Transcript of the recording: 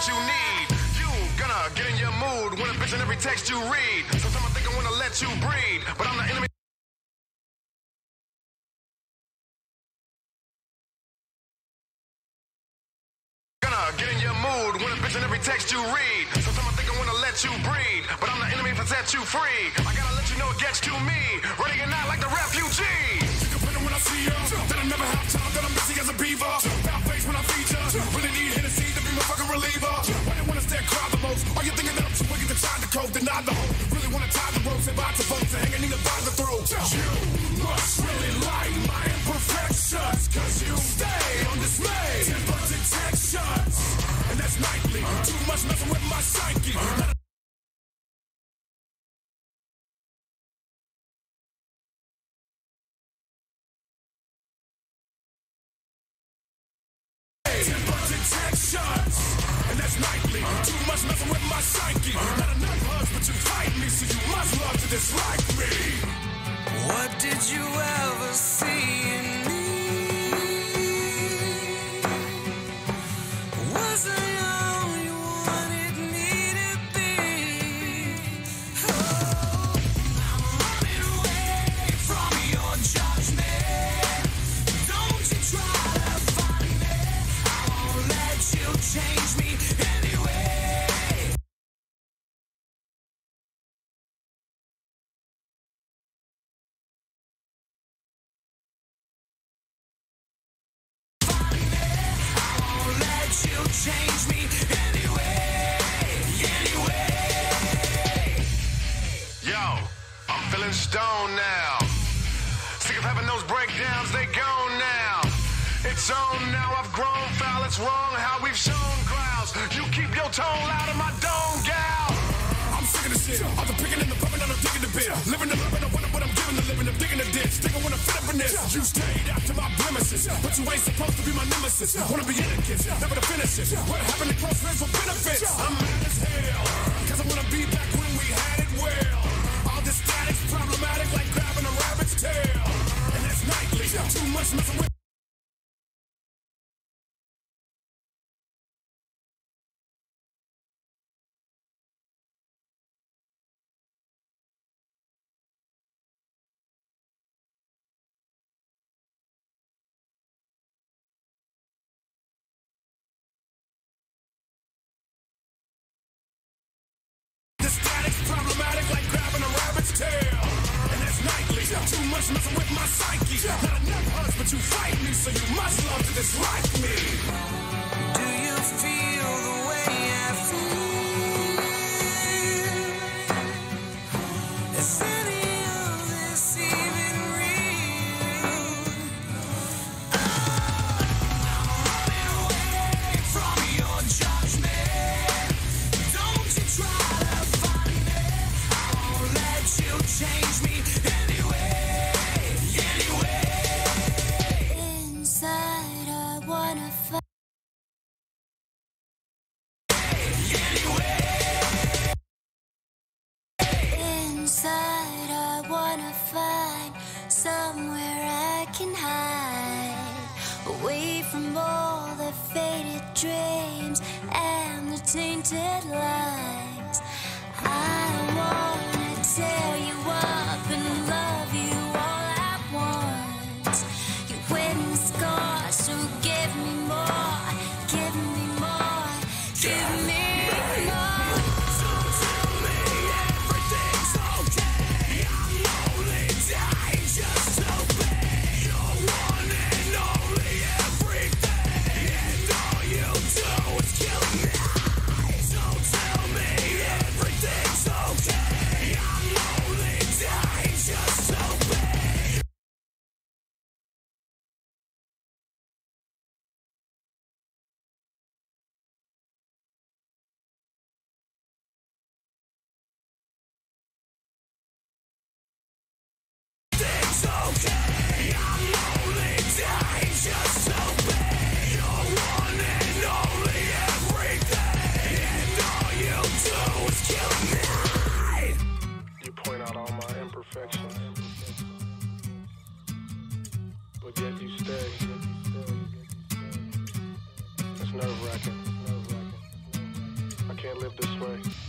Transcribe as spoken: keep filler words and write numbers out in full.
what you need. You gonna get in your mood when a bitch in every text you read. Sometimes I think I wanna let you breathe, but I'm the enemy. Get in your mood when a bitch in every text you read. Sometimes I think I wanna let you breathe, but I'm the enemy for set you free. I gotta let you know it gets to me. Ready or not, like the refugee. You can put it when I see ya. That I never have time, that I'm busy as a beaver. Foul face when I feature. Really need Hennessy to be my fucking reliever. Why they wanna stare cry the most? Are you thinking that I'm too wicked to try the code? Deny the hope. Really wanna tie the ropes and buy to folks and hanging in the by the throat. You must really like my imperfections, cause you stay undismayed. Temper detections. And that's nightly. Too much messing with my psyche. Temper detections. And that's nightly. Too much messing with my psyche. Not enough hugs, but you fight me, so you must love to dislike me. What did you ever see in me? Was I all you wanted me to be? Oh, I'm running away from your judgment. Don't you try to find me. I won't let you change me anyway. You change me anyway, anyway. Yo, I'm feeling stoned now. Sick of having those breakdowns, they gone now. It's on now, I've grown foul, it's wrong how we've shown clouds. You keep your tone loud in my dome, gal. I'm sick of this shit. I'm the picking and the pumping and I'm digging the bit. Living the living, I wonder what I'm giving the living. I'm digging the ditch. Think I wanna fit up in this. You stayed after my blemishes, but you ain't supposed to be my nemesis. Wanna be in a kiss, never to finish it. What happened to close friends for benefits? I'm mad as hell, cause I wanna be back when we had it well. All this static's problematic like grabbing a rabbit's tail. And that's nightly. Too much messing with. Problematic like grabbing a rabbit's tail. And that's nightly. Too much messing with my psyche. Not enough hugs, but you fight me, so you must love to dislike me. Do you feel the way I feel? Is any of this even real? Oh, I'm running away from your judgment. Don't you try to find me. I won't let you change me anyway, anyway. Inside I wanna find. Inside I wanna find somewhere I can hide, away from all the faded dreams and the tainted lies. I wanna tear you up and love you all at once. You win scars, so give me more, give me more, give me more. Don't tell me everything's can't live this way.